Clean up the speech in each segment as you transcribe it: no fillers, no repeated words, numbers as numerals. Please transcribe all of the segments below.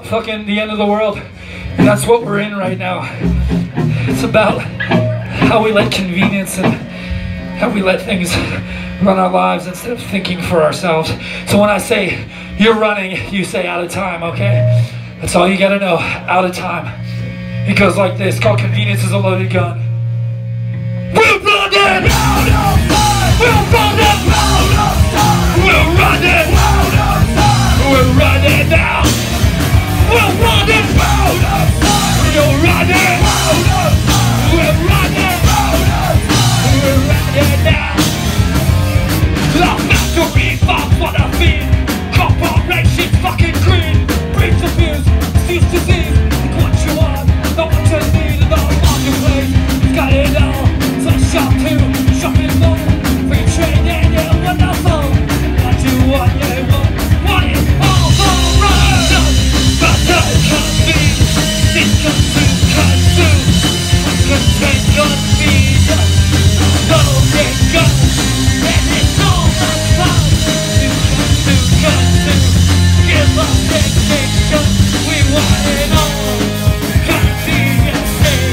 fucking the end of the world. And that's what we're in right now. It's about how we let convenience and how we let things run our lives instead of thinking for ourselves. So when I say you're running, you say out of time, okay? That's all you gotta know, out of time. It goes like this, called convenience is a loaded gun. We're running! We're running! We're running! We're running now! We're running! We're running! We're running! We're running now! Our factory farms what I feed. Corporations fucking greed. Breeds abuse, steals disease. It's what you want, not what you need in the marketplace. You've got it all, so shop too. Shopping mall, free trade and yeah, wonderful. What you want, yeah, want it all for us. But the convenience is consumed, what can take convenience? So they go, and it's all about you consume. Give us dictation, we want it all. Convenience,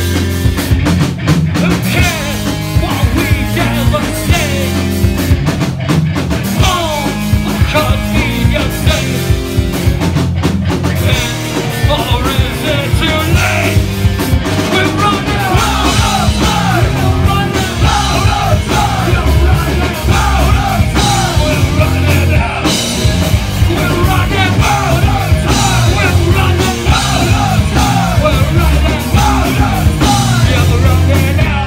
who cares what we ever say? All convenience, or is it too late? We're running out of time. We're running out of time. We're running out of time. We're running out. We're running out of time. We're running out of time. We're running out of time. Yeah, we're running out.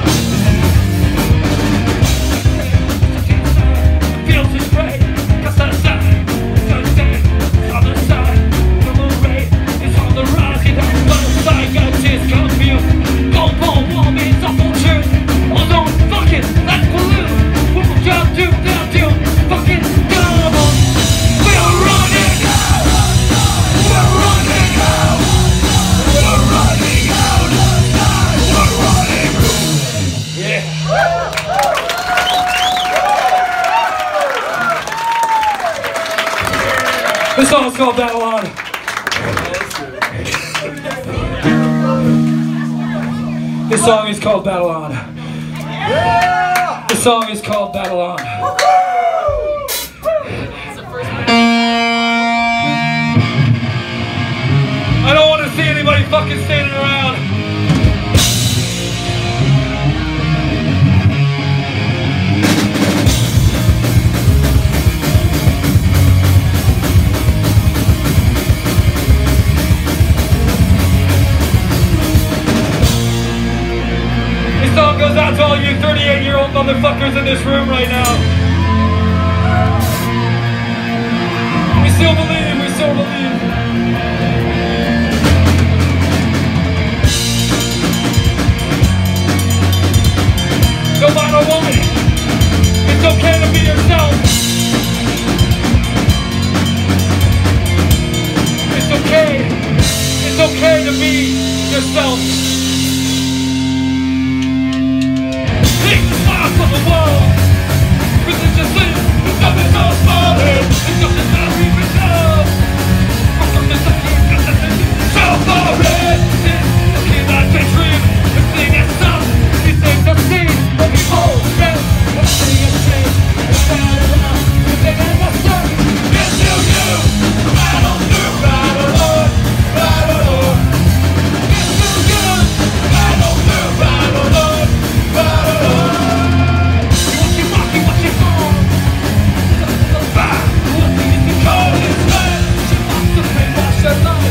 Feels is great, 'cause the sun is on the side. The rate is on the rise. You don't know psychiatrists confused. Global warming's awful truth. Ozone fucking let's pollute. What will y'all do? They'll do fucking double. We're running out of time. We're running out. We're running out of time. We're running. Yeah. This song's called Babylon. This song is called Babylon. This song is called Babylon. I don't want to see anybody fucking standing around. This song goes out to all you 38-year-old motherfuckers in this room right now. We still believe, we still believe. No matter what, it's okay to be yourself. It's okay to be yourself. Take the fire from the wall. Religiously, nothing's so small. It's just as not even know. From the second, so far red. The kid I can dream. The thing is tough. These things are seen. But we hold them. The thing is changed. It's bad enough. The thing is a start. It's still you. Battle through battle on. Battle on. It's still you. Battle through battle on. Battle on. What you call? What do you call this man? She wants to play Russia.